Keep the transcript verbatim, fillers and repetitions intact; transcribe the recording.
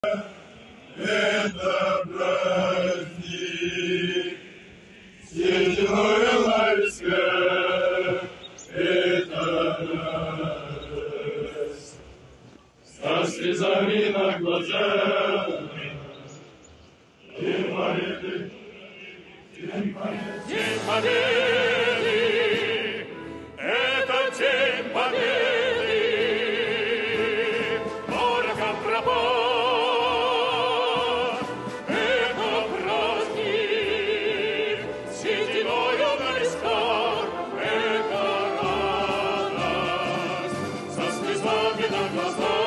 Это праздник, седьмое майское, это радость, со слезами на глазах, День Победы, День Победы, День Победы, это День Победы, ворогам пропал, это праздник, седьмое майское, это радость, со слезами на глазах.